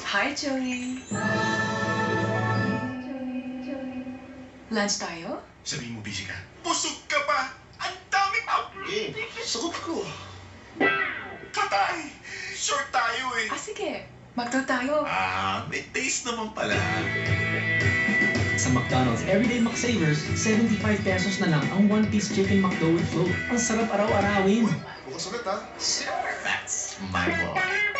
Hi, Joey. Lunch tayo? Sabihin mo busy ka. Busog ka pa! Ang dami pa! Sagot ko. Katay! Short tayo eh! Sige. Magto tayo. May taste naman pala. Sa McDonald's Everyday McSavers, 75 pesos na lang ang one-piece chicken McDo with float. Ang sarap araw-arawin. Bukas ulit ha. That's my boy.